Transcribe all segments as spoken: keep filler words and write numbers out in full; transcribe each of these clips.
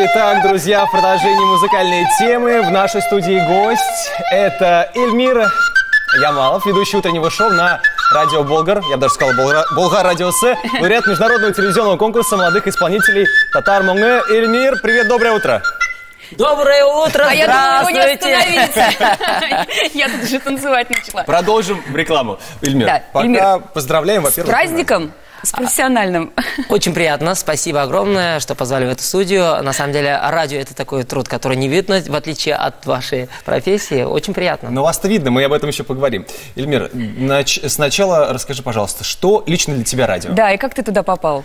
Итак, друзья, в продолжении музыкальной темы в нашей студии гость – это Эльмир Ямалов, ведущий утреннего шоу на радио Болгар, я бы даже сказал Болгар Радио С, лауреат международного телевизионного конкурса молодых исполнителей Татар Моңы. Эльмир, привет, доброе утро! Доброе утро, а я думала, его не остановить. Я тут уже танцевать начала. Продолжим рекламу. Эльмир, да, пока Эльмир, поздравляем, во-первых. С праздником, с профессиональным. Очень приятно, спасибо огромное, что позвали в эту студию. На самом деле, радио – это такой труд, который не видно, в отличие от вашей профессии. Очень приятно. Но вас-то видно, мы об этом еще поговорим. Эльмир, нач... сначала расскажи, пожалуйста, что лично для тебя радио? Да, и как ты туда попал?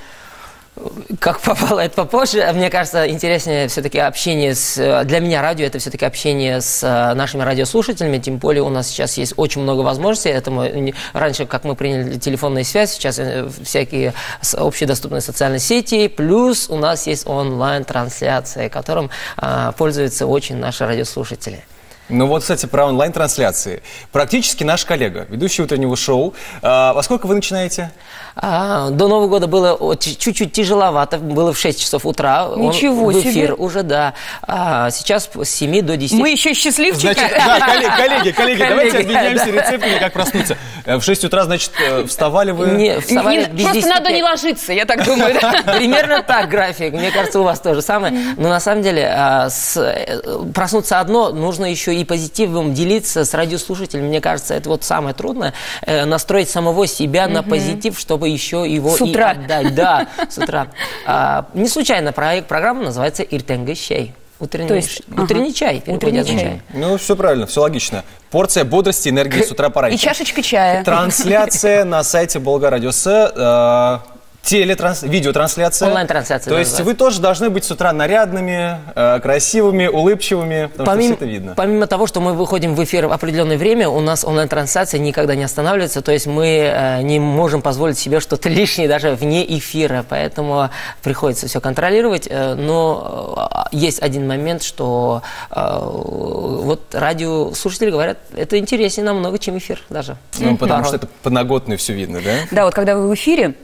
Как попало, это попозже. Мне кажется, интереснее все-таки общение с... Для меня радио – это все-таки общение с нашими радиослушателями, тем более у нас сейчас есть очень много возможностей. Это мы... Раньше, как мы приняли телефонную связь, сейчас всякие общедоступные социальные сети, плюс у нас есть онлайн-трансляция, которым а, пользуются очень наши радиослушатели. Ну вот, кстати, про онлайн-трансляции. Практически наш коллега, ведущий утреннего шоу. А, во сколько вы начинаете? А, до Нового года было чуть-чуть тяжеловато, было в шесть часов утра. Ничего Он, в эфир себе. Уже, да. А, сейчас с семи до десяти. Мы еще счастливчики. Значит, да, коллеги, коллеги, коллеги, давайте объединяемся да. рецептами, как проснуться. В шесть утра, значит, вставали вы? Не, вставали не, просто надо не ложиться, я так думаю. Примерно так график. Мне кажется, у вас тоже самое. Но на самом деле проснуться одно, нужно еще и позитивом делиться с радиослушателем. Мне кажется, это вот самое трудное. Настроить самого себя на позитив, чтобы еще его с утра. И отдать. Да, с утра. А, не случайно проект, программа называется «Иртенге чай». Утренний, То есть, утренний ага. чай. Утренний чай. Ну, все правильно, все логично. Порция бодрости, энергии с утра пораньше. И чашечка чая. Трансляция на сайте Болгар Радио С. Телетранс... видеотрансляция. Онлайн-трансляция. То есть вы тоже должны быть с утра нарядными, э, красивыми, улыбчивыми, потому помимо, что все это видно. Помимо того, что мы выходим в эфир в определенное время, у нас онлайн-трансляция никогда не останавливается, то есть мы э, не можем позволить себе что-то лишнее даже вне эфира, поэтому приходится все контролировать. Э, но э, есть один момент, что э, вот радиослушатели говорят, это интереснее намного, чем эфир даже. Ну, потому что это подноготную все видно, да? Да, вот когда вы в эфире,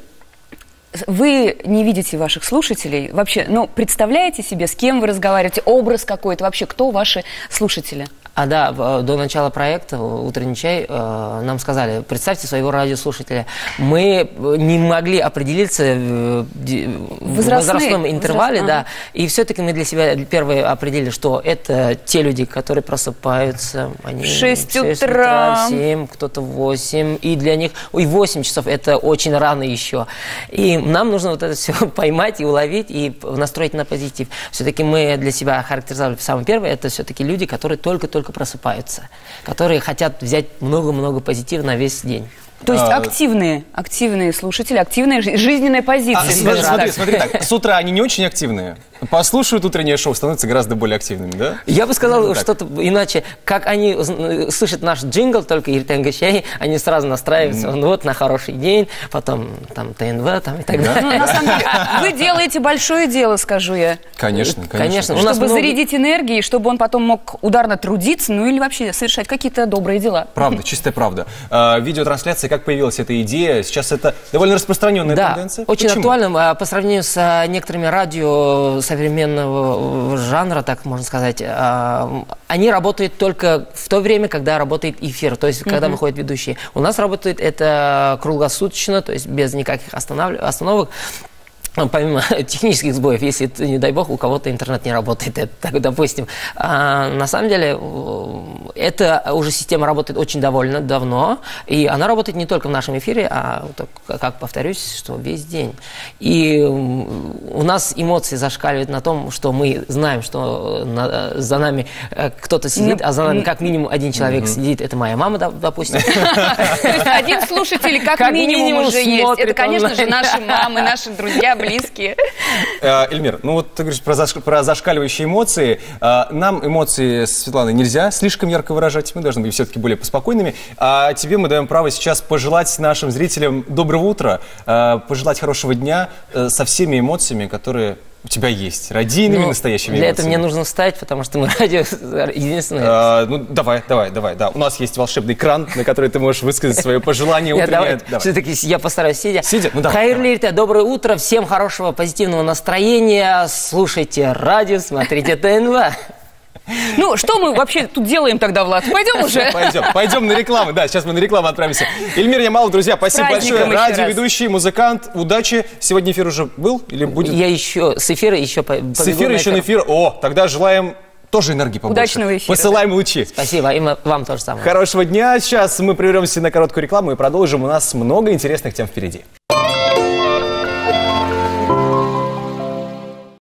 вы не видите ваших слушателей. Вообще, ну, представляете себе, с кем вы разговариваете, образ какой-то, вообще, кто ваши слушатели? А да, до начала проекта «Утренний чай» э, нам сказали, представьте своего радиослушателя. Мы не могли определиться в возрастном интервале, да, и все-таки мы для себя первые определили, что это те люди, которые просыпаются. Они в шесть утра, в семь, кто-то в восемь, и для них, ой, восемь часов это очень рано еще. И нам нужно вот это все поймать и уловить, и настроить на позитив. Все-таки мы для себя характеризовали самое первое, это все-таки люди, которые только-только только просыпаются, которые хотят взять много-много позитива на весь день. То есть а, активные, активные слушатели, активная жизненная позиция. А, смотри, смотри, смотри так, с утра они не очень активные, послушают утреннее шоу, становятся гораздо более активными, да? Я бы сказал ну, что-то иначе. Как они слышат наш джингл, только «Иртенге чай», они сразу настраиваются, mm. ну, вот, на хороший день, потом там ТНВ там, и так далее. Ну, на самом деле, вы делаете большое дело, скажу я. Конечно, конечно. конечно. Чтобы много... зарядить энергией, чтобы он потом мог ударно трудиться, ну или вообще совершать какие-то добрые дела. Правда, чистая правда. А, видеотрансляция, как появилась эта идея? Сейчас это довольно распространенная да, тенденция. Очень Почему? актуально по сравнению с некоторыми радио современного жанра, так можно сказать. Они работают только в то время, когда работает эфир, то есть когда mm-hmm. выходят ведущие. У нас работает это круглосуточно, то есть без никаких останов... остановок. Помимо технических сбоев, если, не дай бог, у кого-то интернет не работает, это, так, допустим. А, на самом деле, эта уже система работает очень довольно давно, и она работает не только в нашем эфире, а, как повторюсь, что весь день. И у нас эмоции зашкаливают на том, что мы знаем, что на, за нами кто-то сидит, а за нами как минимум один человек mm-hmm. сидит, это моя мама, допустим. То есть один слушатель как минимум уже есть. Это, конечно же, наши мамы, наши друзья, близкие. Эльмир, ну вот ты говоришь про, заш... про зашкаливающие эмоции. Нам эмоции с Светланой нельзя слишком ярко выражать. Мы должны быть все-таки более поспокойными. А тебе мы даем право сейчас пожелать нашим зрителям доброго утра, пожелать хорошего дня со всеми эмоциями, которые у тебя есть родийными, Ну, настоящими Для эмоциями? этого мне нужно встать, потому что мы радио единственное. А, ну, давай, давай, давай, да. У нас есть волшебный экран, на который ты можешь высказать свое пожелание Я, утреннее. давай, все-таки я постараюсь сидя. Сидя? Ну, давай, Хайырлы эртэ, доброе утро, всем хорошего позитивного настроения, слушайте радио, смотрите ТНВ. Ну, что мы вообще тут делаем тогда, Влад? Пойдем уже. Пойдем, пойдем на рекламу. Да, сейчас мы на рекламу отправимся. Эльмир Ямалов, друзья, спасибо большое. праздником еще раз. Радиоведущий, музыкант. Удачи. Сегодня эфир уже был или будет? Я еще с эфира еще по- побегу С эфира еще на эфир. О, тогда желаем тоже энергии побольше. Удачного эфира. Посылаем лучи. Спасибо, и мы- вам тоже самое. Хорошего дня. Сейчас мы прервемся на короткую рекламу и продолжим. У нас много интересных тем впереди.